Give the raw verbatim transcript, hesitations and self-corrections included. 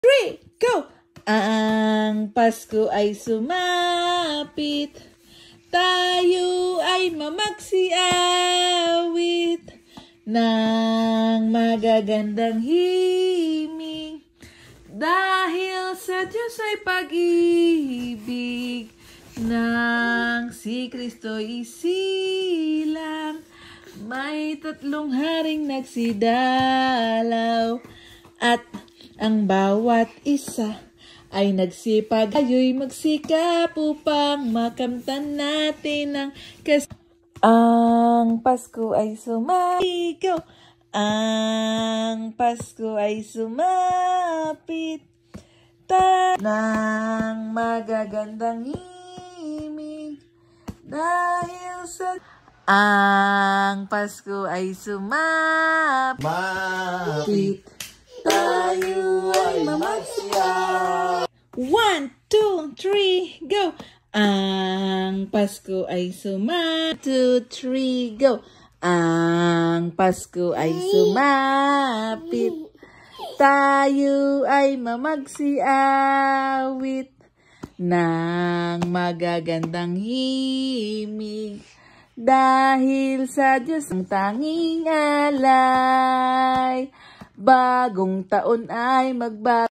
three, go! Ang Pasko ay sumapit, tayo ay mamagsiawit ng magagandang himig, dahil sa Diyos ay pag-ibig, nang si Kristo'y isilang, may tatlong haring nagsidalaw, at ang bawat isa ay nagsipag. Tayo'y magsikap upang makamtan natin ang kas... Ang Pasko ay sumapit, ang Pasko ay sumapit, ta ng magagandang himig, dahil sa... Ang Pasko ay sumapit, tayo ay mamagsiyaw. One, two, three, go! Ang Pasko ay sumapit. Two, three, go! Ang Pasko ay sumapit, tayo ay mamagsiawit ng magagandang himig, dahil sa Diyos ang tanging alay. Bagong taon ay magbago.